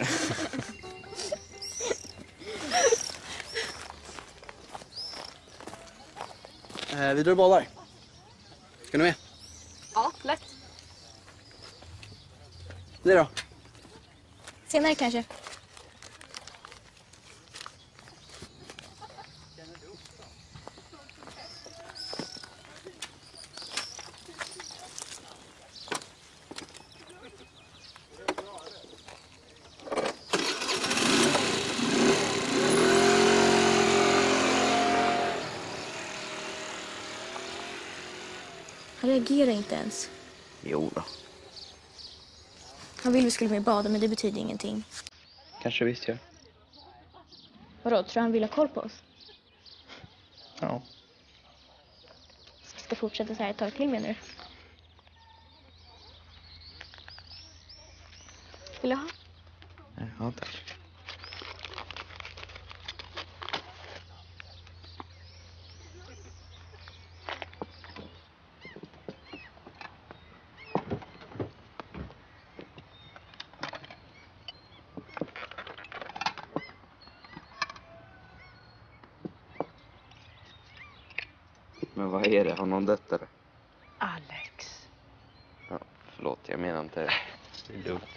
Vi drar bollar. Ska du med? Ja, lätt. Det då? Senare kanske. Han reagerar inte ens. Jo då. Han vill vi skulle med bada, men det betyder ingenting. Kanske visst gör. Vadå, tror han vill ha koll på oss? Ja. Ska fortsätta så här ett tag till, menar du? Vill du ha? Ja, tack. Men vad är det? Har någon dött eller? Alex. Ja, förlåt, jag menar inte det. Det är dumt.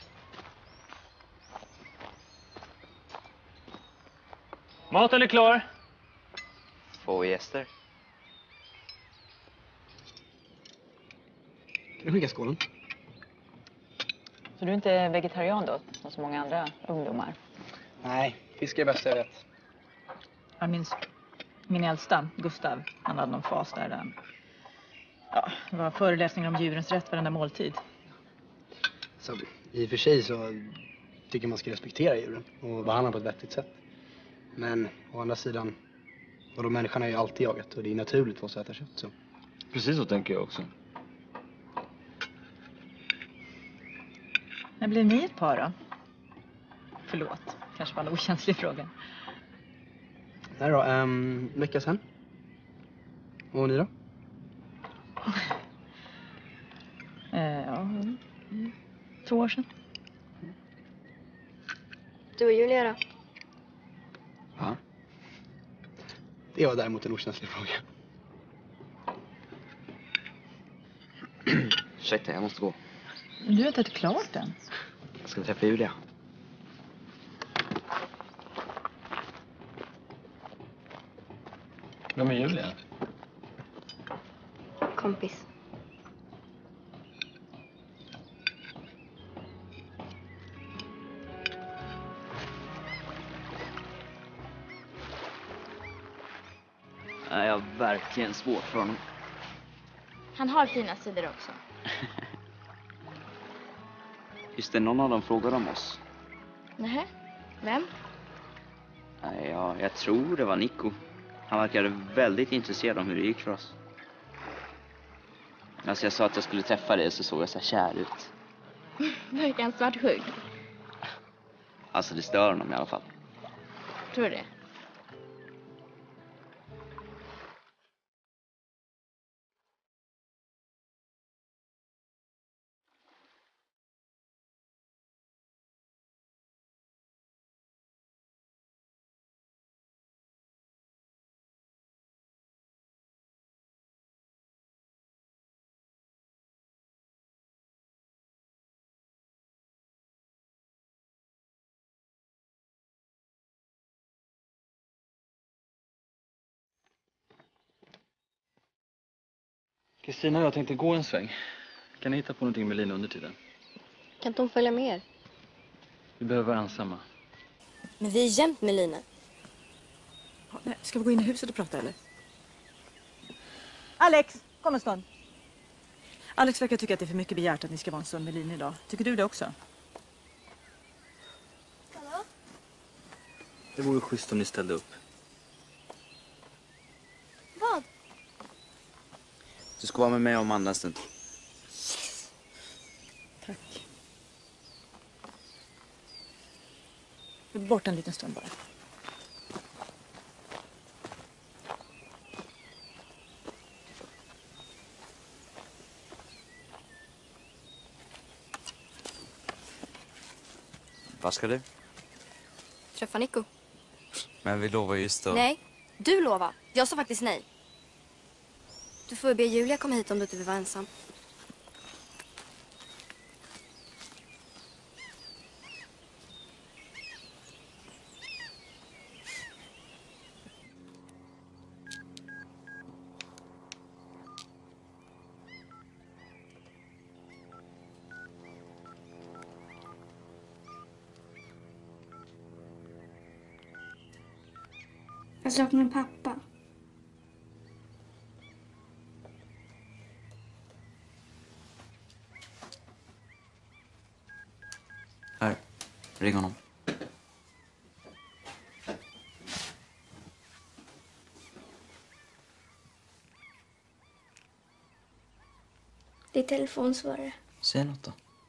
Maten är klar. Får gäster? Kan du skicka skålen? Så du är inte vegetarian då, som så många andra ungdomar? Nej, fisk är det bästa jag vet. Jag minns min äldsta, Gustav, han hade någon fas där. Ja, det var föreläsningar om djurens rätt varenda måltid. Så, i och för sig så tycker man ska respektera djuren och behandla på ett vettigt sätt. Men å andra sidan, vadå, människan har ju alltid jagat och det är naturligt för oss att äta kött. Så. Precis så tänker jag också. När blir ni ett par då? Förlåt, kanske var en okänslig fråga. Nej då, vecka sen. Och ni då? Ja, 2 år sedan. Du och Julia då? Ja. Det var däremot en okänslig fråga. Ursäkta, jag måste gå. Du har inte ätit klart än. Jag ska träffa Julia. Vem är Julia? Kompis. Nej, jag har verkligen svårt för honom. Han har fina sidor också. Just det, någon av dem frågade om oss. Nähä? Vem? Nej, jag tror det var Nico. Han verkade väldigt intresserad om hur det gick för oss. Alltså jag sa att jag skulle träffa dig, så såg jag så här kär ut. Verkar han svartsjuk? Alltså det stör honom i alla fall. Tror du det? Kristina och jag tänkte gå en sväng. Kan ni hitta på någonting med Lina under tiden? Kan inte hon följa med er? Vi behöver vara ensamma. Men vi är jämt med Lina. Nej, ska vi gå in i huset och prata eller? Alex, kom en stund. Alex verkar tycka att det är för mycket begärt att ni ska vara en stund med Lina idag. Tycker du det också? Hallå? Det vore schysst om ni ställde upp. Vad? Du ska vara med mig och Amanda en stund. Tack. Bort en liten stund bara. Vad ska du? Träffa Nico. Men vi lovar just då. Nej, du lovar. Jag sa faktiskt nej. Du får be Julia komma hit om du inte vill vara ensam. Jag saknar min pappa. Här, ring honom. Det är telefonsvarare. Säg något då.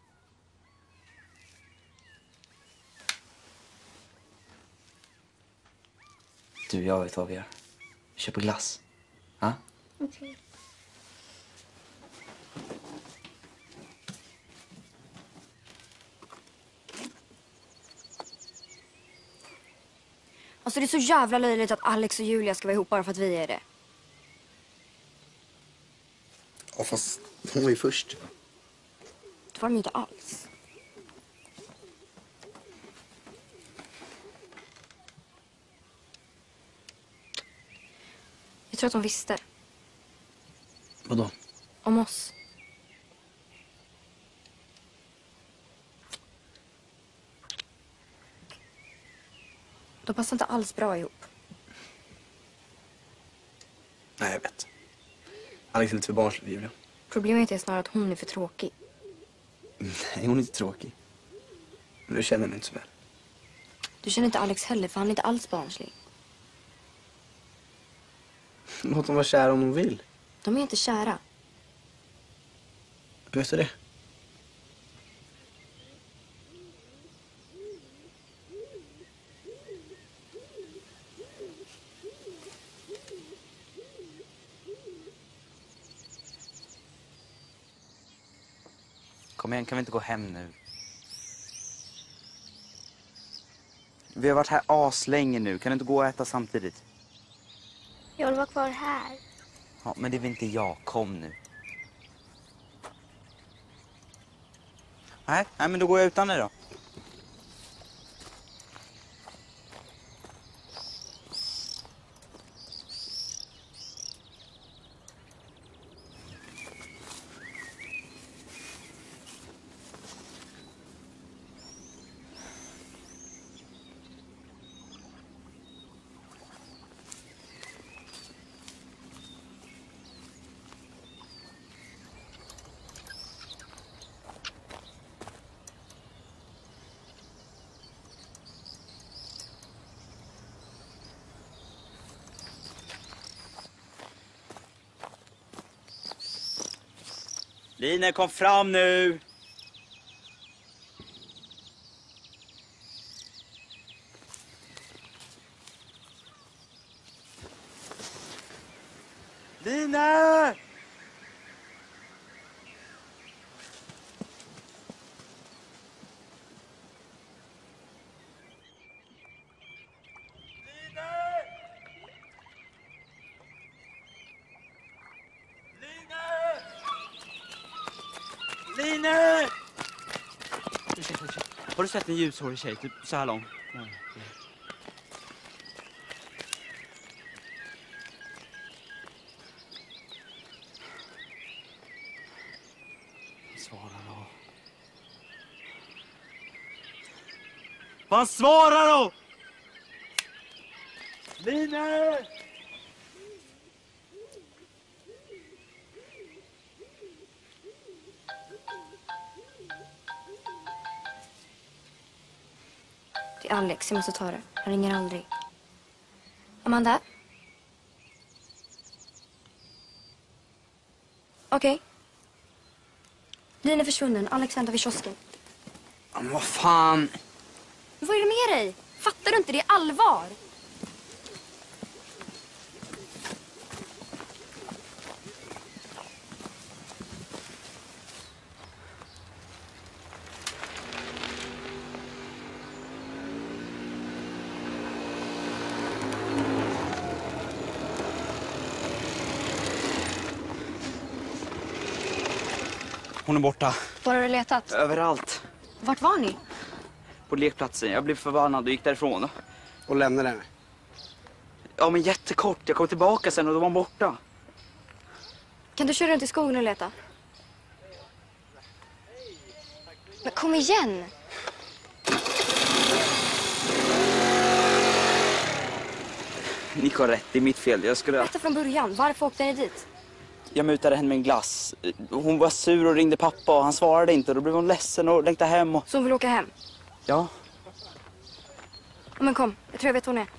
Du, jag vet vad vi gör. Vi köper glass. Ha? Okej. Alltså det är så jävla löjligt att Alex och Julia ska vara ihop bara för att vi är det. Ja, fast hon var ju först. Det var de ju inte alls. Jag tror att de visste. Vadå? Om oss. De passar inte alls bra ihop. Nej, jag vet. Alex är lite för barnslig, Julia. Problemet är snarare att hon är för tråkig. Nej, hon är inte tråkig. Men du känner henne inte så väl. Du känner inte Alex heller, för han är inte alls barnslig. Låt dem vara kära om de vill. De är inte kära. Vet du det? Kom igen, kan vi inte gå hem nu? Vi har varit här aslänge nu. Kan du inte gå och äta samtidigt? Jag vill vara kvar här. Ja, men det vill inte jag. Kom nu. Nej, men då går jag utan dig då. Line, kom fram nu! Line! Line! Ursäkta. Har du sett en ljushårig tjej, typ så här lång? Svara då. Fan, svara då! Line! Det är Alex, jag måste ta det. Han ringer aldrig. Amanda? Okej. Line är försvunnen. Alex väntar vid kiosken. Ja, men vad fan? Men vad är det med dig? Fattar du inte? Det är allvar. Hon är borta. Var har du letat? Överallt. Vart var ni? På lekplatsen. Jag blev förbannad och gick därifrån. Och lämnade henne. Ja, men jättekort. Jag kom tillbaka sen och då var hon borta. Kan du köra runt i skogen och leta? Men kom igen! Nick har rätt, det är mitt fel. Berätta från början. Varför åkte ni dit? Jag mutade henne med en glass. Hon var sur och ringde pappa och han svarade inte. Då blev hon ledsen och längtade hem. Så hon vill åka hem? Ja. Ja, men kom. Jag tror jag vet hon är.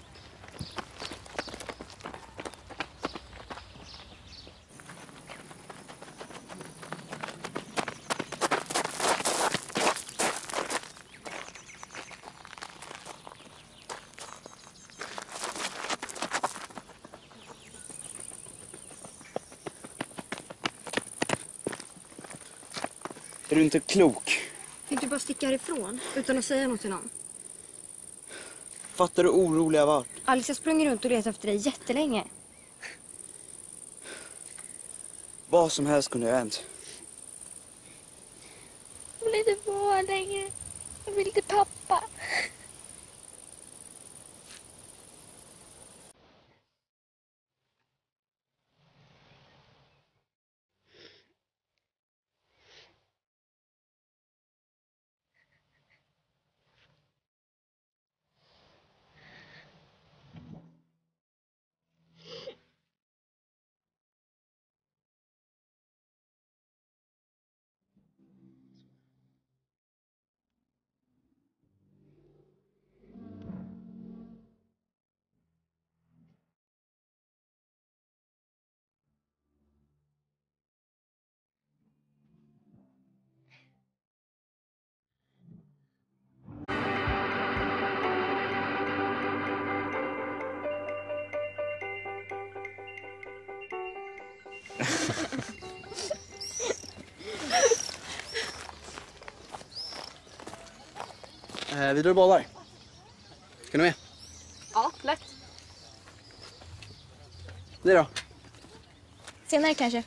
Är du inte klok? Fick du bara sticka härifrån utan att säga något till någon? Fattar du hur orolig jag var? Alice, jag sprang runt och letade efter dig jättelänge. Vad som helst kunde ha hänt. Jag vill inte vara längre. Jag vill till pappa. Vi drar bollar. Ska ni med? Ja, lätt. Ni då? Senare kanske.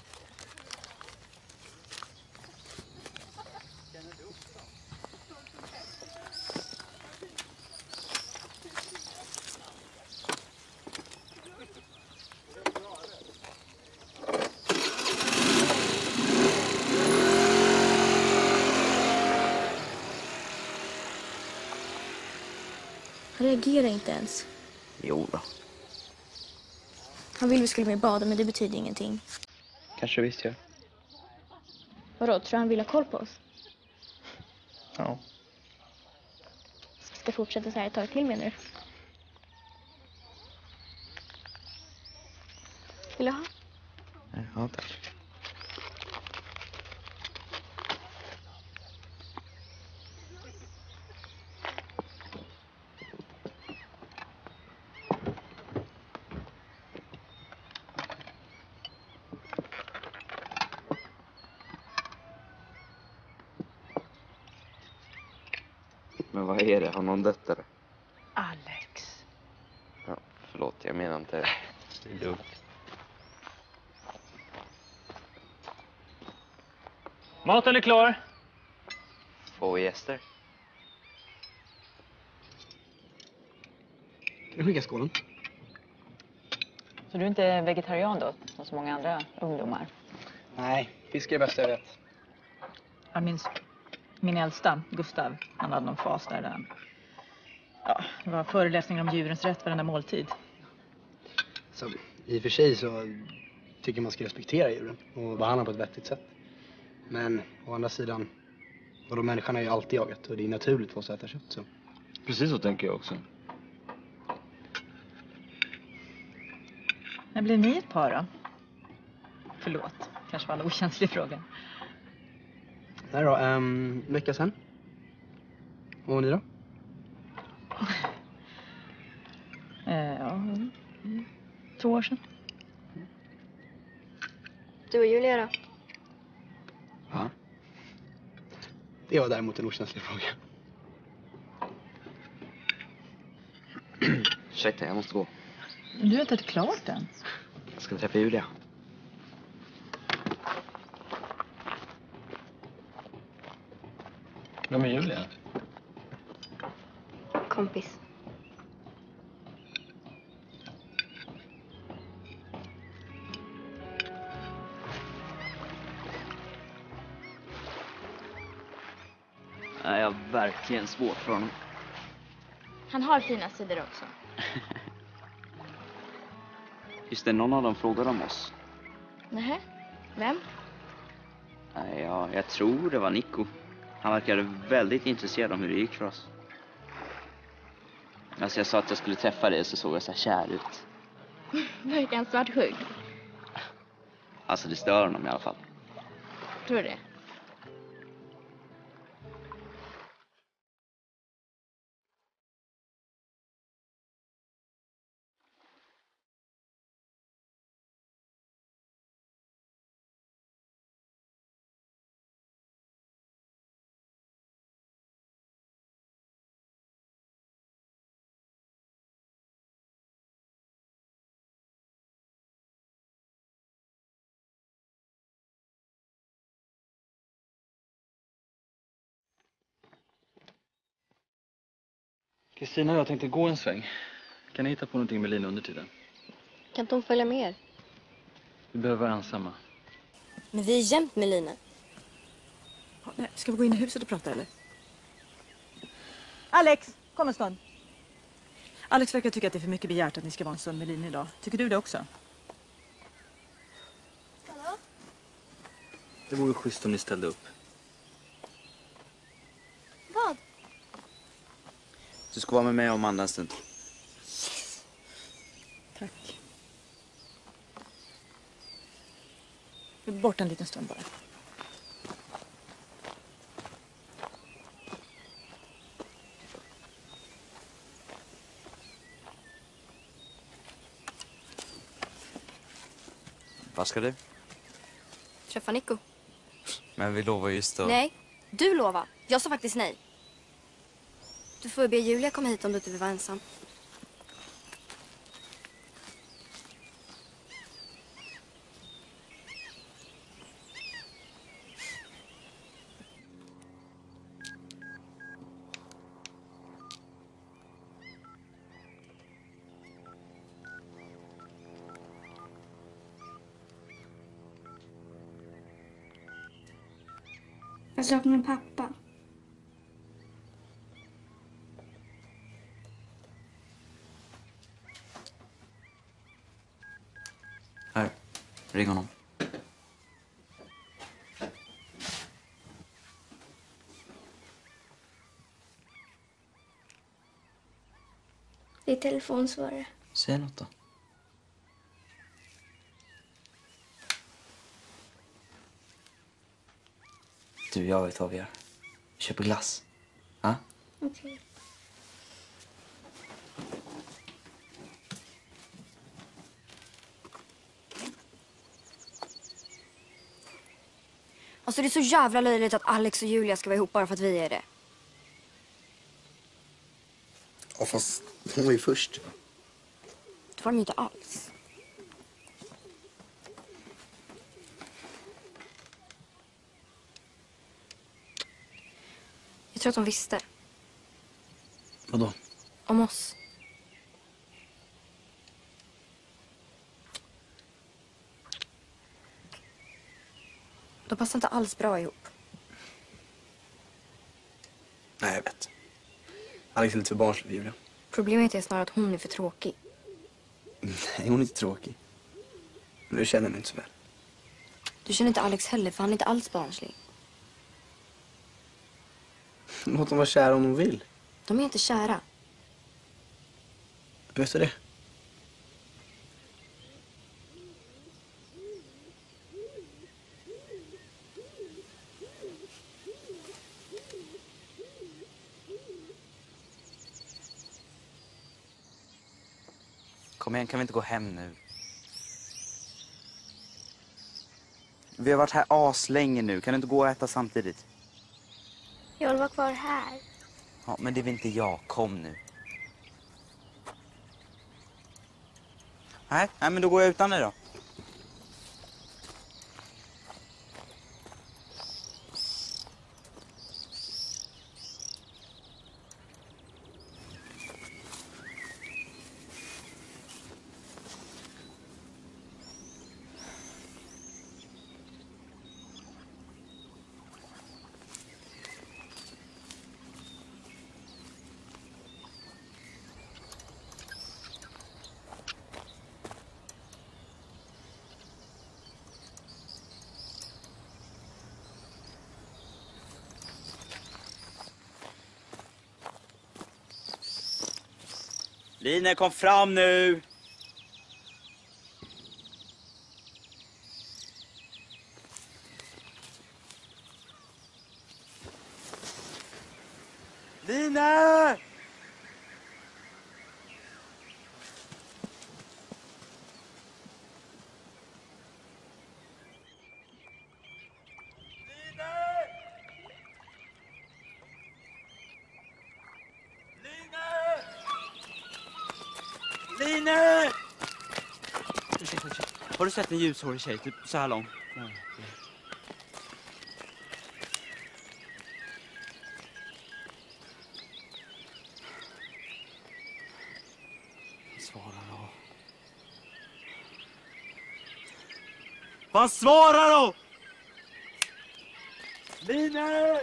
Han reagerar inte ens. Jo då. Han vill vi skulle med bada, men det betyder ingenting. Kanske visst gör. Vadå, tror han vill ha koll på oss? Ja. Ska fortsätta så här ett tag till, menar du? Vill du ha? Ja, tack. Men vad är det? Har någon dött eller? Alex. Ja, förlåt, jag menar inte det. Det är lugnt. Maten är klar. Få gäster. Kan du skicka skålen? Så du är inte vegetarian då, som så många andra ungdomar? Nej, fisk är det bästa jag vet. Jag minns min äldsta, Gustav, han hade någon fas där han... Ja, det var föreläsningar om djurens rätt varenda måltid. Så, i och för sig så tycker man ska respektera djuren och behandla på ett vettigt sätt. Men å andra sidan, och de människorna är ju alltid jagat och det är naturligt för oss att äta kött. Så. Precis så tänker jag också. När blev ni ett par då? Förlåt, kanske var en okänslig fråga. Nej då, vecka sen. Och ni då? Ja, 2 år sedan. Du och Julia då? Va? Det var däremot en okänslig fråga. Ursäkta, jag måste gå. Du har inte ätit klart än. Jag ska träffa Julia. Vem är Julia? Kompis. Nej, jag har verkligen svårt för honom. Han har fina sidor också. Just det, någon av dem frågade om oss. Nähä? Vem? Nej, jag tror det var Nico. Han verkade väldigt intresserad om hur det gick för oss. Alltså jag sa att jag skulle träffa dig, så såg jag så här kär ut. Verkar han svartsjuk? Alltså det stör honom i alla fall. Tror du det? Kristina och jag tänkte gå en sväng. Kan ni hitta på någonting med Lina under tiden? Kan inte hon följa med er? Vi behöver vara ensamma. Men vi är jämt med Lina. Nej, ska vi gå in i huset och prata eller? Alex, kom en stund. Alex verkar tycka att det är för mycket begärt att ni ska vara en stund med Lina idag. Tycker du det också? Det vore schysst om ni ställde upp. Vad? Du ska vara med mig och Amanda en stund. Tack. Vi är borta en liten stund bara. Vad ska du? Träffa Nico. Men vi lovar just då. Nej, du lovar. Jag sa faktiskt nej. Du får be Julia komma hit om du inte vill vara ensam. Jag saknar pappa. Här, ring honom. Det är telefonsvarare. Säg något då. Du, jag vet vad vi gör. Vi köper glass. Ja? Okej. Alltså det är så jävla löjligt att Alex och Julia ska vara ihop bara för att vi är det. Ja, fast hon var ju först. Det var de ju inte alls. Jag tror att de visste. Vadå? Om oss. De passar inte alls bra ihop. Nej, jag vet. Alex är lite för barnslig för Julia. Problemet är snarare att hon är för tråkig. Nej, hon är inte tråkig. Men du känner henne inte så väl. Du känner inte Alex heller, för han är inte alls barnslig. Låt dem vara kära om de vill. De är inte kära. Vet du det? Kom igen, kan vi inte gå hem nu? Vi har varit här aslänge nu. Kan du inte gå och äta samtidigt? Jag vill vara kvar här. Ja, men det vill inte jag. Kom nu. Nej, men då går jag utan dig då. Line, kom fram nu! Line! Line! Ursäkta. Har du sett en ljushårig tjej, typ så här lång? Svara då. Fan, svara då! Line!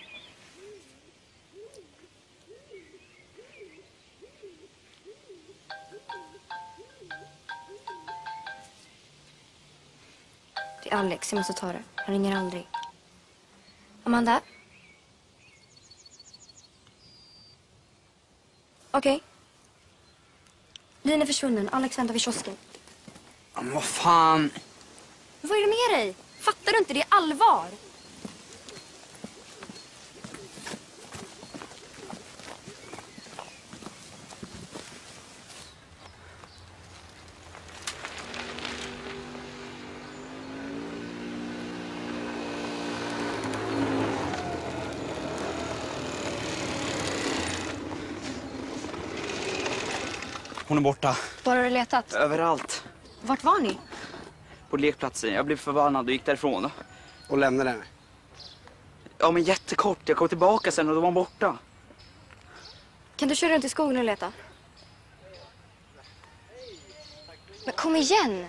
Det är Alex, jag måste ta det. Han ringer aldrig. Amanda? Okej. Lina är försvunnen. Alex väntar vid kiosken. Men vad fan? Vad är det med dig? Fattar du inte? Det är allvar. Hon är borta. Var har du letat? Överallt. Vart var ni? På lekplatsen. Jag blev förbannad och gick därifrån. Och lämna den. Ja, men jättekort. Jag kom tillbaka sen och då var hon borta. Kan du köra runt i skogen och leta? Men kom igen!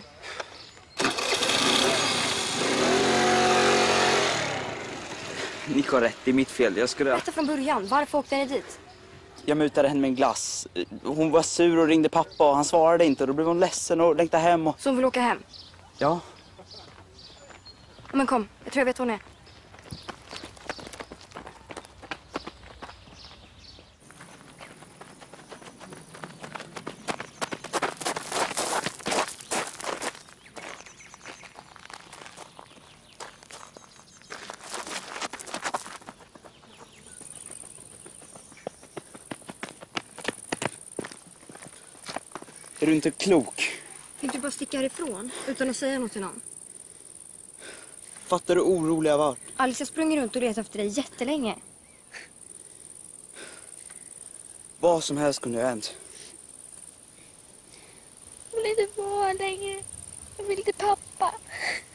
Nico har rätt, det är mitt fel. Berätta från början. Varför åkte ni dit? Jag mutade henne med en glass. Hon var sur och ringde pappa och han svarade inte. Då blev hon ledsen och längtade hem. Så hon vill åka hem? Ja. Ja, men kom, jag tror jag vet var hon är. Är du inte klok? Fick du bara sticka härifrån utan att säga något till någon? Fattar du hur orolig jag var? Alice, jag sprang runt och letade efter dig jättelänge. Vad som helst kunde ha hänt. Jag vill inte vara längre. Jag vill till pappa.